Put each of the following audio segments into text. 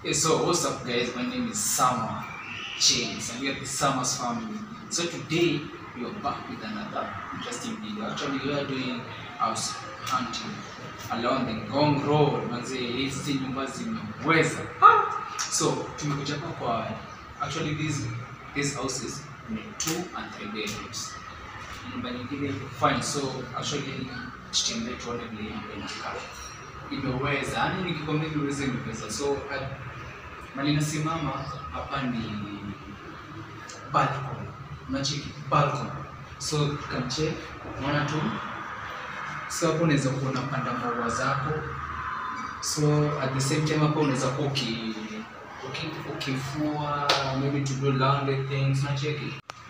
Hey, so what's up guys, my name is Summer James and we are the Summer's family. So today we are back with another interesting video. Actually we are doing house hunting along the Ngong Road. Manze hizi nyumba zimeweza. So tumekuja kwa actually these houses ni 2 and 3 bedrooms. Nyumba nyingine fine, so actually tutembe tuone vile inakaa. Imeweza, yani nikikwambia imeweza imeweza. So mali nasimama hapa ni balcony. Unacheki balcony. So you can check unaona tu. So hapo unaweza kuona panda maua zako. So at the same time hapo unaweza kuwa ukifua, maybe to do laundry things, unacheki.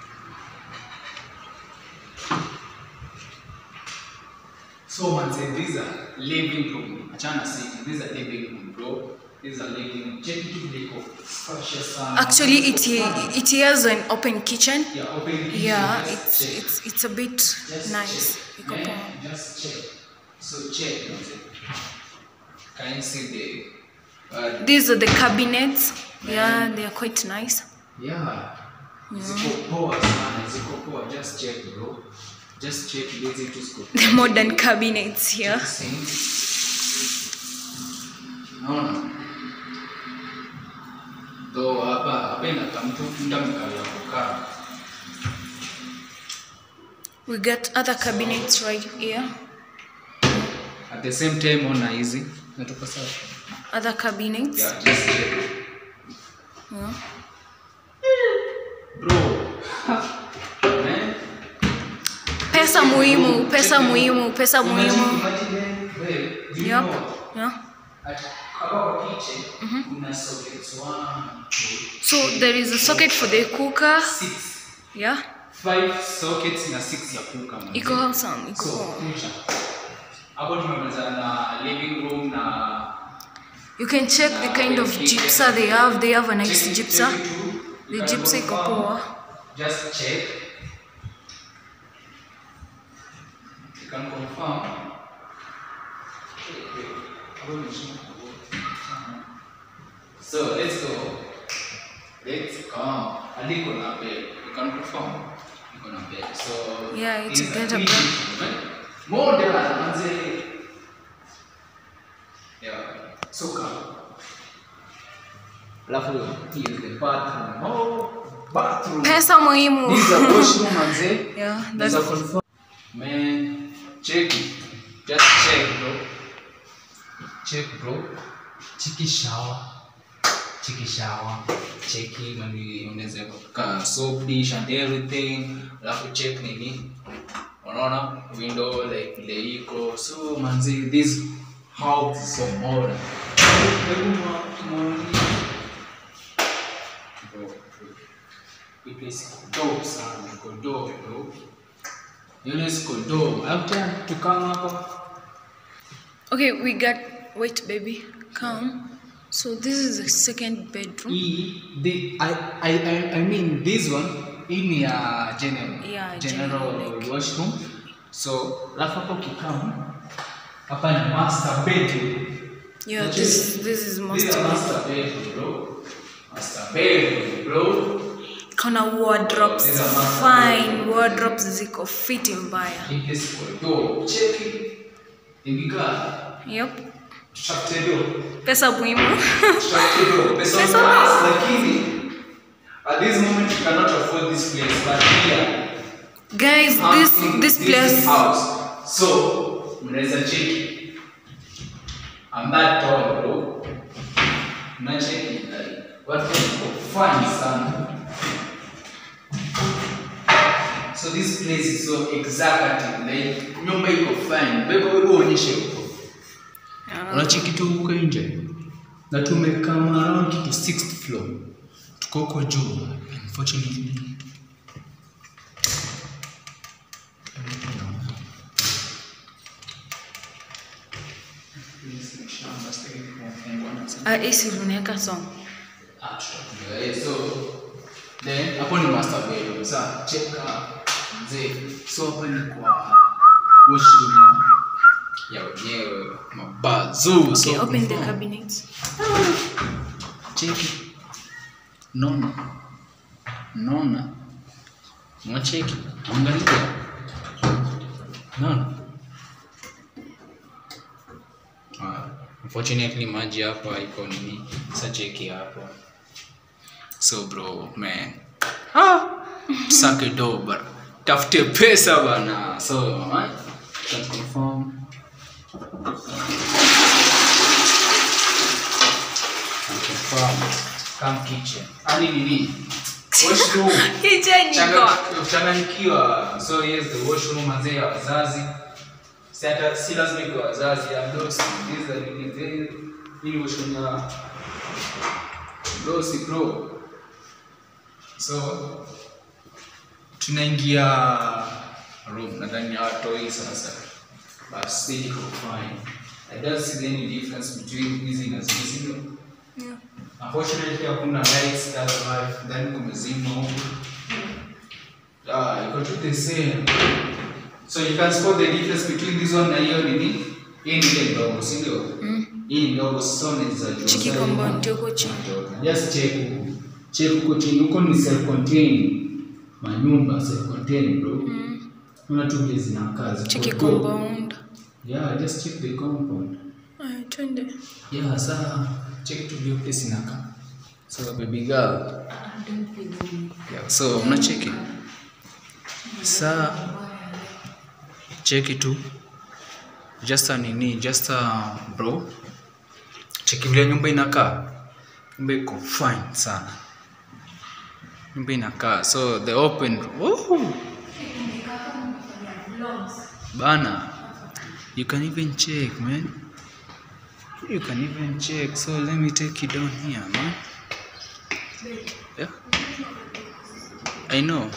So manze, these are living room. Achana sisi, these are living room, bro. These are living room. Check it to spacious. Actually, it has an open kitchen. Yeah, open kitchen. Yeah, it's a bit just nice. Yeah, just check. So check, manze. Can you see the? These are the cabinets. Yeah, they are quite nice. Yeah. Ziko poa sana, ziko poa. Just check, bro. Just check the modern cabinets here. No. Though we got other cabinets right here. At the same time on easy. Other cabinets. Yeah, just check. Yeah. Bro. Pesa muhimu. Yep. Yeah. So there is a socket for the cooker. 6. Yeah. 5 sockets na 6 ya cooker. Iko awesome. Hapo tumemaliza na living room na. You can check the kind of gypsum they have. They have a nice gypsum. The gypsum iko poa. Just check. You can confirm. So let's go. Let's come. Aliko na bed. You can confirm. You can bed. So yeah, it's a better bed. More than manze. Yeah. So come. Alafu here is the bathroom. Oh, bathroom. Pesa muhimu. This is a washroom manze. Yeah, that's a confirm. Man, check it. Just check, bro. Check, bro. Check shower. Check when unaweza kukaa soap dish and everything. Alafu check nini? Unaona window like leiko. So manzi, this house is so modern. Bro, it is dope, son. Dope, bro. After to come up. Okay, we got. Wait, baby, come. So this is the second bedroom. I mean this one in your general washroom. So lafu hapo kikam hapa ni master bedroom. Yeah, this is master bedroom, bro. Master bedroom, bro. Kuna wardrobes, fine wardrobes ziko fiti mbaya. This door, check it. Yep. Structured. Pesa muhimu. Structured. Pesa lakini at this moment you cannot afford this place, but here guys, this place house. So mnaweza check it. I'm that tall, bro. Na check it like what fun son. So this place is so executive, like nyumba iko fine. Bebo uonyeshe huko. Unacheki tu huko nje. Na tumekama around to 6th floor. Tuko huko juu. Unfortunately. isi runeka song. So then hapo ni master bedroom. Sasa check mzee. So hapa ni kwa washroom ya wenyewe mabazu. Okay, open the cabinets. Cheki. Nona. Mwacheki. Angalia. Nona. Unfortunately maji hapa iko nini? Sasa cheki hapo. So bro, man. Sake do bar. Tafute pesa bana. So, man, can confirm. Come kitchen. Ani nini? Washroom. Kitchen Changanyikiwa. So yes, the washroom manze ya wazazi. Si lazima iko wazazi ya dosi. These are nini washroom ya dosi bro. So tunaingia room nadhani ya watoi sasa. But still iko fine. I don't see any difference between hizi na zile. Yeah. Unfortunately hakuna lights, that's why then kumezima huko. Iko tu the same. So you can spot the difference between this one na hiyo nini? Hii ni ile ndogo, si ndio? Hii ndogo sasa ni za juu. Cheki compound huko chini. Just check huko chini. Huko ni self contained. Manyumba self contained bro. Una tu vile zinakaa. Cheki compound. Yeah, just check the compound. Twende. Yeah, sasa check to view place inaka. So baby girl. Yeah, so mna check. Sasa check it too. Just bro. Check vile nyumba inakaa. Nyumba iko fine sana. Nyumba inakaa. So the open bana. You can even check, man. You can even check. So let me take you down here, man. Yeah. I know.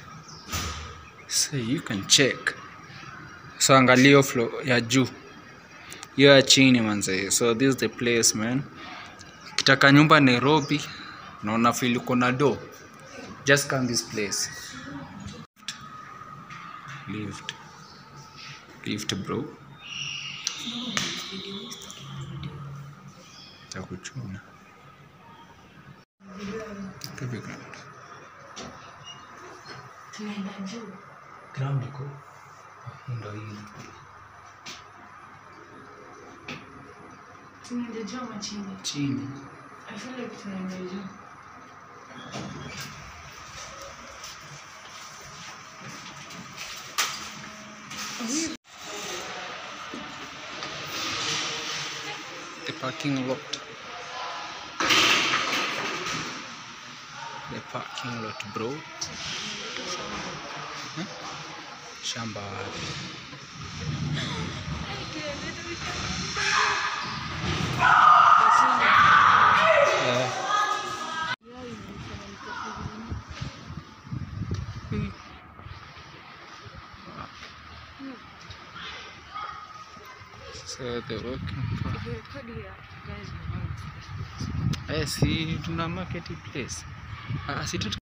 So you can check. So angalio floor ya juu. Hiyo ya chini manze. So this is the place, man. Kitaka nyumba Nairobi na una feel uko na do. Just come this place. Lift bro. Takuchuna. Kabe ground. Tunaenda juu. Ground iko. Ndio hii. Tunaenda juu ama chini? Chini. I feel like tunaenda juu. The parking lot. The parking lot, bro. Huh? Shamba. So the working for. See, tuna market place.